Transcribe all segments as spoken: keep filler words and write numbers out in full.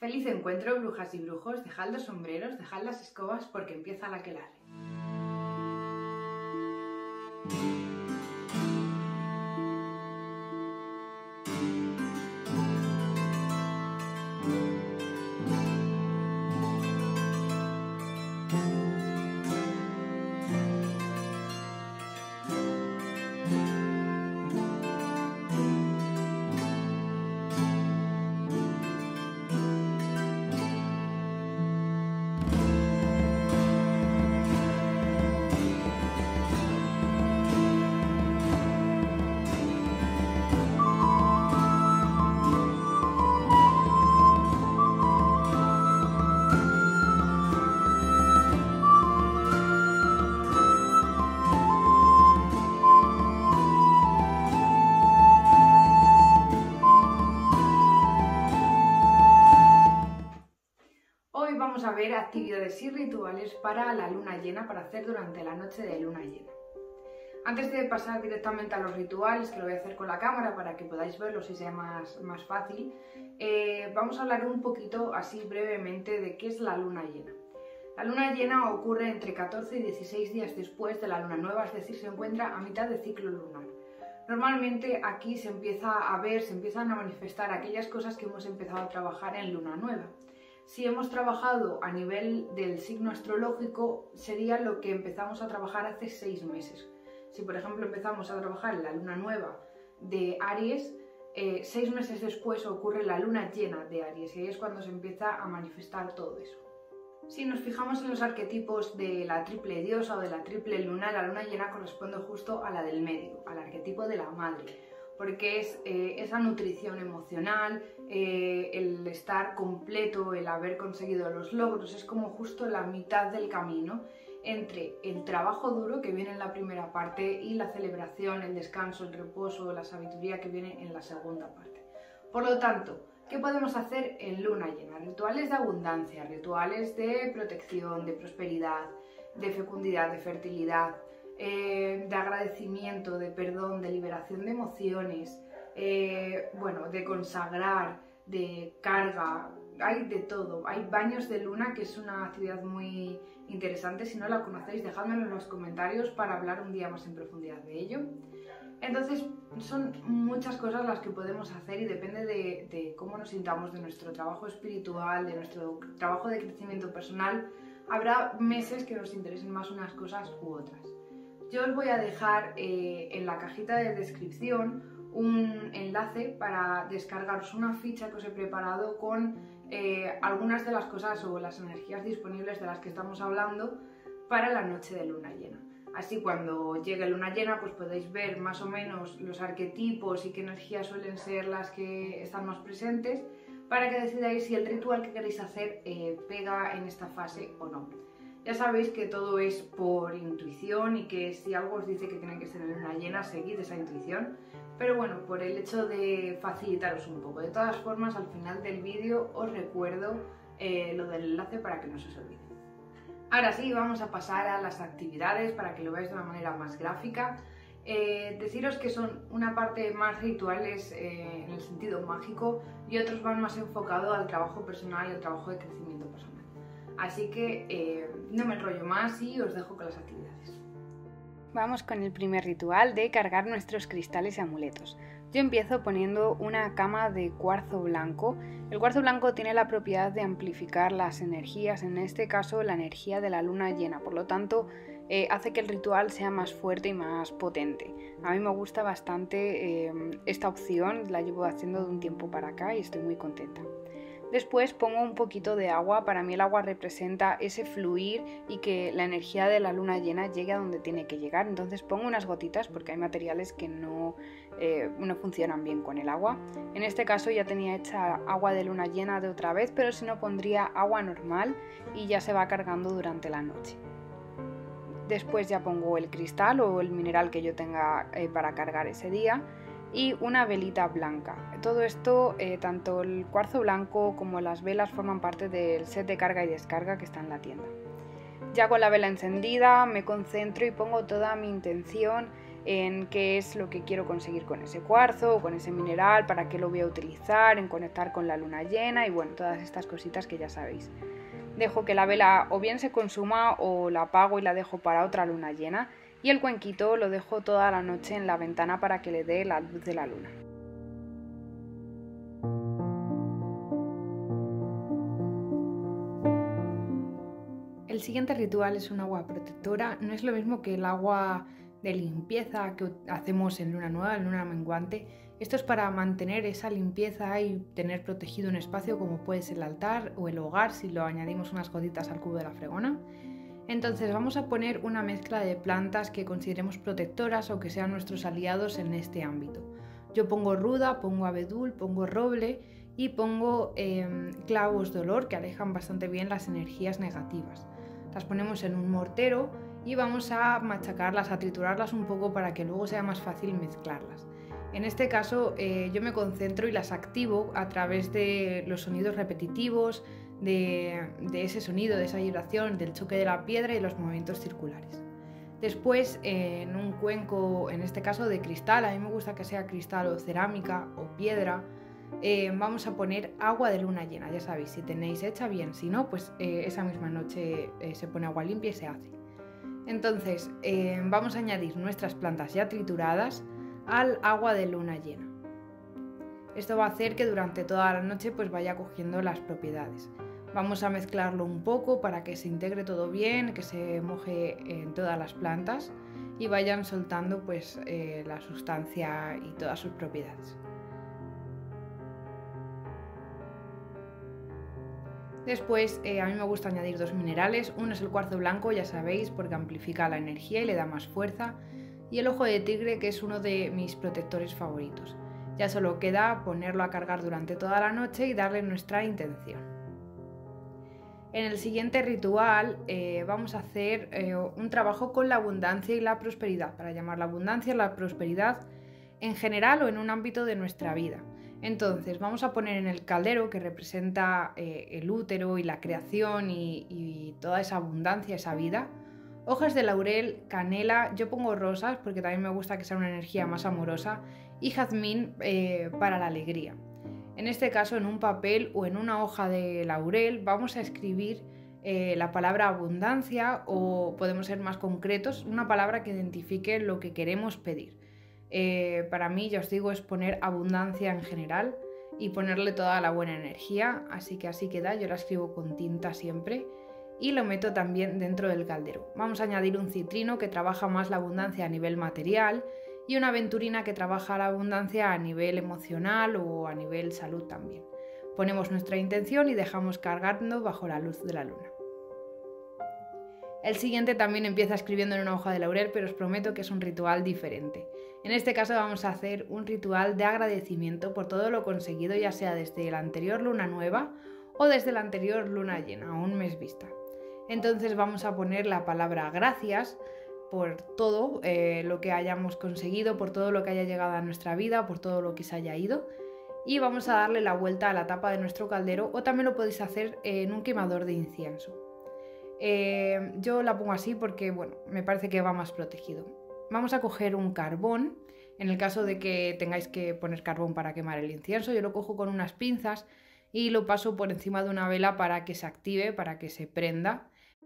Feliz encuentro, brujas y brujos, dejad los sombreros, dejad las escobas porque empieza la aquelarre. Hoy vamos a ver actividades y rituales para la luna llena, para hacer durante la noche de luna llena. Antes de pasar directamente a los rituales, que lo voy a hacer con la cámara para que podáis verlos y sea más, más fácil, eh, vamos a hablar un poquito así brevemente de qué es la luna llena. La luna llena ocurre entre catorce y dieciséis días después de la luna nueva, es decir, se encuentra a mitad del ciclo lunar. Normalmente aquí se empieza a ver, se empiezan a manifestar aquellas cosas que hemos empezado a trabajar en luna nueva. Si hemos trabajado a nivel del signo astrológico, sería lo que empezamos a trabajar hace seis meses. Si por ejemplo empezamos a trabajar en la luna nueva de Aries, eh, seis meses después ocurre la luna llena de Aries y ahí es cuando se empieza a manifestar todo eso. Si nos fijamos en los arquetipos de la triple diosa o de la triple luna, la luna llena corresponde justo a la del medio, al arquetipo de la madre, porque es eh, esa nutrición emocional, eh, el estar completo, el haber conseguido los logros, es como justo la mitad del camino entre el trabajo duro que viene en la primera parte y la celebración, el descanso, el reposo, la sabiduría que viene en la segunda parte. Por lo tanto, ¿qué podemos hacer en luna llena? Rituales de abundancia, rituales de protección, de prosperidad, de fecundidad, de fertilidad, eh, de agradecimiento, de perdón, de liberación de emociones, eh, bueno, de consagrar, de carga, hay de todo. Hay baños de luna, que es una actividad muy interesante. Si no la conocéis, dejádmelo en los comentarios para hablar un día más en profundidad de ello. Entonces, son muchas cosas las que podemos hacer y depende de, de cómo nos sintamos, de nuestro trabajo espiritual, de nuestro trabajo de crecimiento personal. Habrá meses que nos interesen más unas cosas u otras. Yo os voy a dejar eh, en la cajita de descripción un enlace para descargaros una ficha que os he preparado con eh, algunas de las cosas o las energías disponibles de las que estamos hablando para la noche de luna llena. Así cuando llegue luna llena pues podéis ver más o menos los arquetipos y qué energías suelen ser las que están más presentes para que decidáis si el ritual que queréis hacer eh, pega en esta fase o no. Ya sabéis que todo es por intuición y que si algo os dice que tiene que ser en luna llena, seguid esa intuición. Pero bueno, por el hecho de facilitaros un poco. De todas formas, al final del vídeo os recuerdo eh, lo del enlace para que no se os olvide. Ahora sí, vamos a pasar a las actividades para que lo veáis de una manera más gráfica. Eh, deciros que son una parte más rituales eh, en el sentido mágico y otros van más enfocados al trabajo personal y al trabajo de crecimiento personal. Así que eh, no me enrollo más y os dejo con las actividades. Vamos con el primer ritual de cargar nuestros cristales y amuletos. Yo empiezo poniendo una cama de cuarzo blanco. El cuarzo blanco tiene la propiedad de amplificar las energías, en este caso la energía de la luna llena, por lo tanto eh, hace que el ritual sea más fuerte y más potente. A mí me gusta bastante eh, esta opción, la llevo haciendo de un tiempo para acá y estoy muy contenta. Después pongo un poquito de agua. Para mí el agua representa ese fluir y que la energía de la luna llena llegue a donde tiene que llegar. Entonces pongo unas gotitas porque hay materiales que no, eh, no funcionan bien con el agua. En este caso ya tenía hecha agua de luna llena de otra vez, pero si no pondría agua normal y ya se va cargando durante la noche. Después ya pongo el cristal o el mineral que yo tenga eh, para cargar ese día. Y una velita blanca. Todo esto, eh, tanto el cuarzo blanco como las velas forman parte del set de carga y descarga que está en la tienda. Ya con la vela encendida me concentro y pongo toda mi intención en qué es lo que quiero conseguir con ese cuarzo o con ese mineral, para qué lo voy a utilizar, en conectar con la luna llena y bueno, todas estas cositas que ya sabéis. Dejo que la vela o bien se consuma o la apago y la dejo para otra luna llena, y el cuenquito lo dejo toda la noche en la ventana para que le dé la luz de la luna. El siguiente ritual es un agua protectora. No es lo mismo que el agua de limpieza que hacemos en luna nueva, en luna menguante. Esto es para mantener esa limpieza y tener protegido un espacio como puede ser el altar o el hogar si lo añadimos unas gotitas al cubo de la fregona. Entonces vamos a poner una mezcla de plantas que consideremos protectoras o que sean nuestros aliados en este ámbito. Yo pongo ruda, pongo abedul, pongo roble y pongo eh, clavos de olor que alejan bastante bien las energías negativas. Las ponemos en un mortero y vamos a machacarlas, a triturarlas un poco para que luego sea más fácil mezclarlas. En este caso eh, yo me concentro y las activo a través de los sonidos repetitivos, de, de ese sonido, de esa vibración, del choque de la piedra y los movimientos circulares. Después eh, en un cuenco, en este caso de cristal, a mí me gusta que sea cristal o cerámica o piedra, Eh, vamos a poner agua de luna llena. Ya sabéis, si tenéis hecha bien, si no, pues eh, esa misma noche eh, se pone agua limpia y se hace. Entonces eh, vamos a añadir nuestras plantas ya trituradas al agua de luna llena. Esto va a hacer que durante toda la noche pues vaya cogiendo las propiedades. Vamos a mezclarlo un poco para que se integre todo bien, que se moje en todas las plantas y vayan soltando pues eh, la sustancia y todas sus propiedades. Después eh, a mí me gusta añadir dos minerales. Uno es el cuarzo blanco, ya sabéis, porque amplifica la energía y le da más fuerza, y el ojo de tigre, que es uno de mis protectores favoritos. Ya solo queda ponerlo a cargar durante toda la noche y darle nuestra intención. En el siguiente ritual eh, vamos a hacer eh, un trabajo con la abundancia y la prosperidad, para llamar la abundancia y la prosperidad en general o en un ámbito de nuestra vida. Entonces vamos a poner en el caldero, que representa eh, el útero y la creación y, y toda esa abundancia, esa vida, hojas de laurel, canela, yo pongo rosas porque también me gusta que sea una energía más amorosa, y jazmín eh, para la alegría. En este caso, en un papel o en una hoja de laurel vamos a escribir eh, la palabra abundancia, o podemos ser más concretos, una palabra que identifique lo que queremos pedir. Eh, para mí, ya os digo, es poner abundancia en general y ponerle toda la buena energía, así que así queda. Yo la escribo con tinta siempre y lo meto también dentro del caldero. Vamos a añadir un citrino, que trabaja más la abundancia a nivel material, y una aventurina, que trabaja la abundancia a nivel emocional o a nivel salud también. Ponemos nuestra intención y dejamos cargando bajo la luz de la luna. El siguiente también empieza escribiendo en una hoja de laurel, pero os prometo que es un ritual diferente. En este caso vamos a hacer un ritual de agradecimiento por todo lo conseguido, ya sea desde la anterior luna nueva o desde la anterior luna llena, a un mes vista. Entonces vamos a poner la palabra gracias por todo eh, lo que hayamos conseguido, por todo lo que haya llegado a nuestra vida, por todo lo que se haya ido, y vamos a darle la vuelta a la tapa de nuestro caldero, o también lo podéis hacer en un quemador de incienso. Eh, yo la pongo así porque, bueno, me parece que va más protegido. Vamos a coger un carbón, en el caso de que tengáis que poner carbón para quemar el incienso. Yo lo cojo con unas pinzas y lo paso por encima de una vela para que se active, para que se prenda.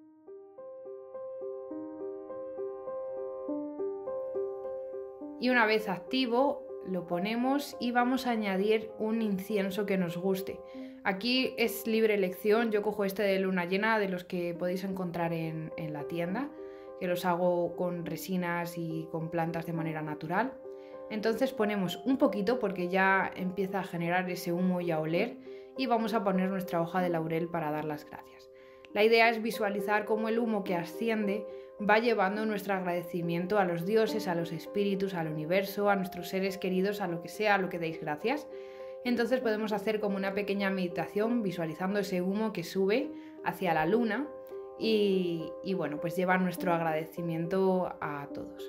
Y una vez activo, lo ponemos y vamos a añadir un incienso que nos guste. Aquí es libre elección, yo cojo este de luna llena, de los que podéis encontrar en, en la tienda, que los hago con resinas y con plantas de manera natural. Entonces ponemos un poquito porque ya empieza a generar ese humo y a oler, y vamos a poner nuestra hoja de laurel para dar las gracias. La idea es visualizar cómo el humo que asciende va llevando nuestro agradecimiento a los dioses, a los espíritus, al universo, a nuestros seres queridos, a lo que sea, a lo que deis gracias. Entonces podemos hacer como una pequeña meditación visualizando ese humo que sube hacia la luna y, y bueno, pues lleva nuestro agradecimiento a todos.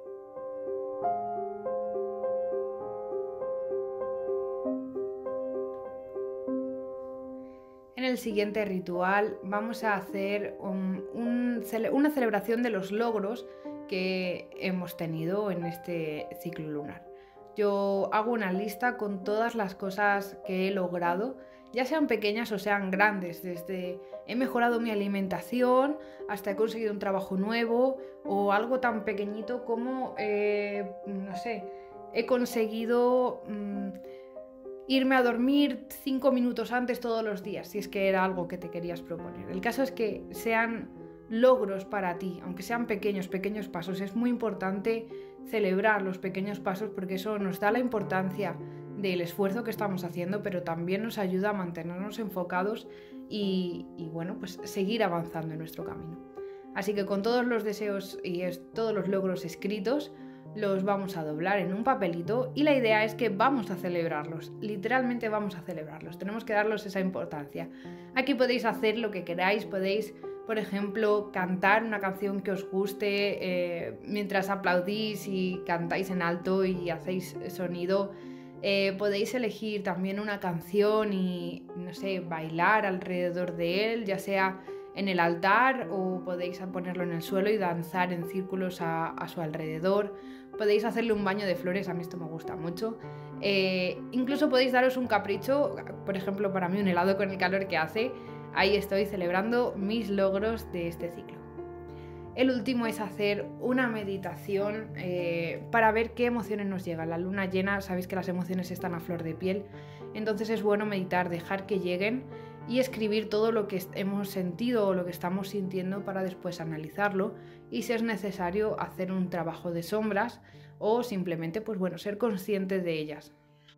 En el siguiente ritual vamos a hacer un, un, una celebración de los logros que hemos tenido en este ciclo lunar. Yo hago una lista con todas las cosas que he logrado, ya sean pequeñas o sean grandes, desde he mejorado mi alimentación hasta he conseguido un trabajo nuevo, o algo tan pequeñito como, eh, no sé, he conseguido mmm, irme a dormir cinco minutos antes todos los días, si es que era algo que te querías proponer. El caso es que sean logros para ti, aunque sean pequeños, pequeños pasos. Es muy importante celebrar los pequeños pasos porque eso nos da la importancia del esfuerzo que estamos haciendo, pero también nos ayuda a mantenernos enfocados y, y bueno, pues seguir avanzando en nuestro camino. Así que con todos los deseos y es, todos los logros escritos, los vamos a doblar en un papelito y la idea es que vamos a celebrarlos, literalmente vamos a celebrarlos, tenemos que darles esa importancia. Aquí podéis hacer lo que queráis, podéis, por ejemplo, cantar una canción que os guste eh, mientras aplaudís y cantáis en alto y hacéis sonido. Eh, podéis elegir también una canción y, no sé, bailar alrededor de él, ya sea en el altar o podéis ponerlo en el suelo y danzar en círculos a, a su alrededor. Podéis hacerle un baño de flores, a mí esto me gusta mucho. Eh, incluso podéis daros un capricho, por ejemplo, para mí un helado con el calor que hace. Ahí estoy celebrando mis logros de este ciclo. El último es hacer una meditación eh, para ver qué emociones nos llegan. La luna llena, sabéis que las emociones están a flor de piel, entonces es bueno meditar, dejar que lleguen y escribir todo lo que hemos sentido o lo que estamos sintiendo para después analizarlo y si es necesario hacer un trabajo de sombras o simplemente pues bueno, ser consciente de ellas.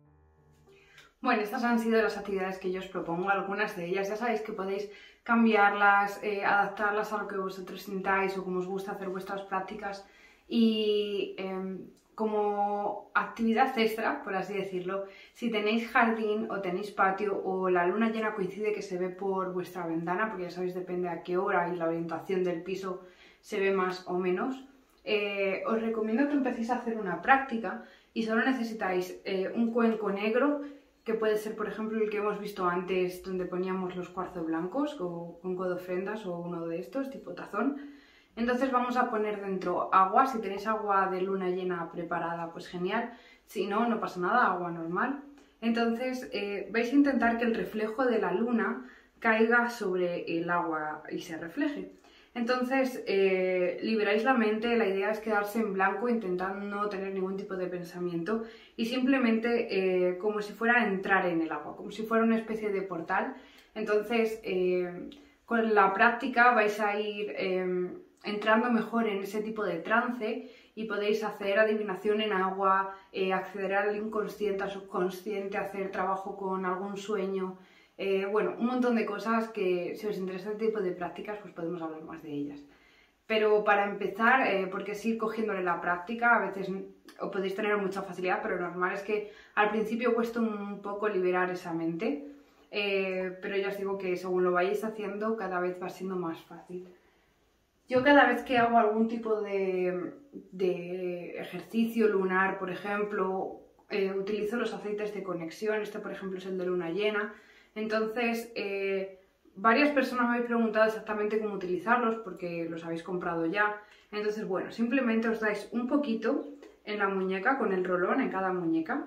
Bueno, estas han sido las actividades que yo os propongo, algunas de ellas ya sabéis que podéis cambiarlas, eh, adaptarlas a lo que vosotros sintáis o como os gusta hacer vuestras prácticas y eh, como actividad extra, por así decirlo, si tenéis jardín o tenéis patio o la luna llena coincide que se ve por vuestra ventana, porque ya sabéis depende a qué hora y la orientación del piso se ve más o menos, eh, os recomiendo que empecéis a hacer una práctica y solo necesitáis eh, un cuenco negro, que puede ser, por ejemplo, el que hemos visto antes, donde poníamos los cuarzos blancos, o cuenco de ofrendas, o uno de estos, tipo tazón. Entonces vamos a poner dentro agua, si tenéis agua de luna llena preparada, pues genial, si no, no pasa nada, agua normal. Entonces eh, vais a intentar que el reflejo de la luna caiga sobre el agua y se refleje. Entonces eh, liberáis la mente, la idea es quedarse en blanco intentando no tener ningún tipo de pensamiento y simplemente eh, como si fuera a entrar en el agua, como si fuera una especie de portal. Entonces eh, con la práctica vais a ir eh, entrando mejor en ese tipo de trance y podéis hacer adivinación en agua, eh, acceder al inconsciente, al subconsciente, hacer trabajo con algún sueño. Eh, bueno, un montón de cosas que si os interesa este tipo de prácticas pues podemos hablar más de ellas. Pero para empezar, eh, porque es ir cogiéndole la práctica, a veces o podéis tener mucha facilidad, pero lo normal es que al principio cuesta un poco liberar esa mente, eh, pero ya os digo que según lo vayáis haciendo cada vez va siendo más fácil. Yo cada vez que hago algún tipo de, de ejercicio lunar, por ejemplo, eh, utilizo los aceites de conexión, este por ejemplo es el de luna llena. Entonces, eh, varias personas me habéis preguntado exactamente cómo utilizarlos porque los habéis comprado ya. Entonces, bueno, simplemente os dais un poquito en la muñeca con el rolón en cada muñeca.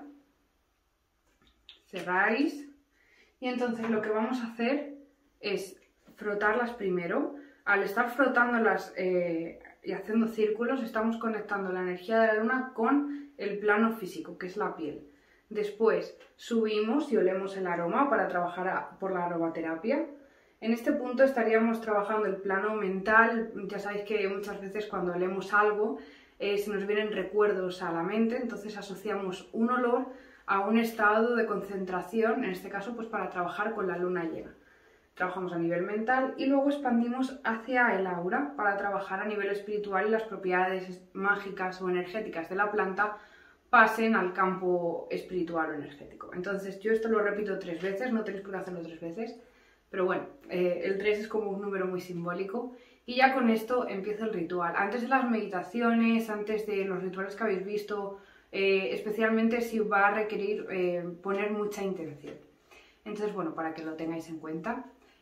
Cerráis y entonces lo que vamos a hacer es frotarlas primero. Al estar frotándolas eh, y haciendo círculos, estamos conectando la energía de la luna con el plano físico, que es la piel. Después subimos y olemos el aroma para trabajar a, por la aromaterapia. En este punto estaríamos trabajando el plano mental. Ya sabéis que muchas veces cuando olemos algo eh, se nos vienen recuerdos a la mente, entonces asociamos un olor a un estado de concentración, en este caso pues para trabajar con la luna llena. Trabajamos a nivel mental y luego expandimos hacia el aura para trabajar a nivel espiritual y las propiedades mágicas o energéticas de la planta pasen al campo espiritual o energético. Entonces yo esto lo repito tres veces, no tenéis por qué hacerlo tres veces, pero bueno, eh, el tres es como un número muy simbólico y ya con esto empieza el ritual. Antes de las meditaciones, antes de los rituales que habéis visto, eh, especialmente si va a requerir eh, poner mucha intención. Entonces bueno, para que lo tengáis en cuenta.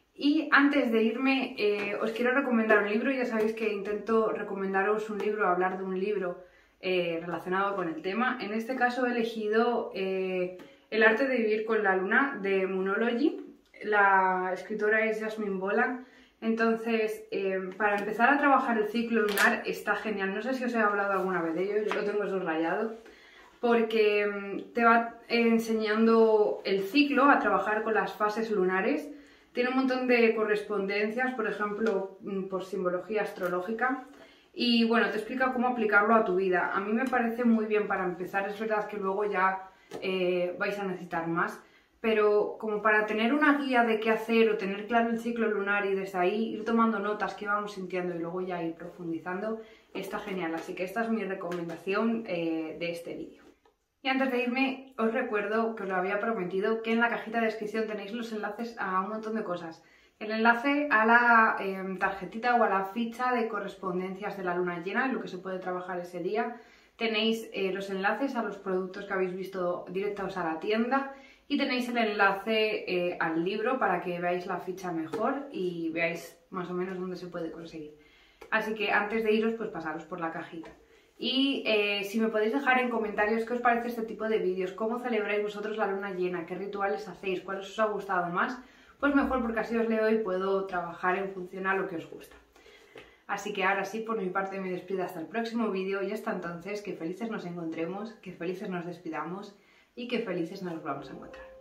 Y antes de irme, eh, os quiero recomendar un libro. Ya sabéis que intento recomendaros un libro, hablar de un libro eh, relacionado con el tema. En este caso he elegido eh, El arte de vivir con la luna, de Moonology. La escritora es Jasmine Boland. Entonces, eh, para empezar a trabajar el ciclo lunar está genial. No sé si os he hablado alguna vez de ello, yo lo tengo subrayado, porque te va enseñando el ciclo, a trabajar con las fases lunares. Tiene un montón de correspondencias, por ejemplo, por simbología astrológica. Y bueno, te explica cómo aplicarlo a tu vida. A mí me parece muy bien para empezar. Es verdad que luego ya eh, vais a necesitar más. Pero como para tener una guía de qué hacer o tener claro el ciclo lunar y desde ahí ir tomando notas que vamos sintiendo y luego ya ir profundizando, está genial. Así que esta es mi recomendación eh, de este vídeo. Y antes de irme, os recuerdo que os lo había prometido, que en la cajita de descripción tenéis los enlaces a un montón de cosas. El enlace a la eh, tarjetita o a la ficha de correspondencias de la luna llena, en lo que se puede trabajar ese día. Tenéis eh, los enlaces a los productos que habéis visto directos a la tienda. Y tenéis el enlace eh, al libro para que veáis la ficha mejor y veáis más o menos dónde se puede conseguir. Así que antes de iros, pues pasaros por la cajita. Y eh, si me podéis dejar en comentarios qué os parece este tipo de vídeos, cómo celebráis vosotros la luna llena, qué rituales hacéis, cuáles os ha gustado más, pues mejor, porque así os leo y puedo trabajar en función a lo que os gusta. Así que ahora sí, por mi parte me despido hasta el próximo vídeo y hasta entonces, que felices nos encontremos, que felices nos despidamos y que felices nos volvamos a encontrar.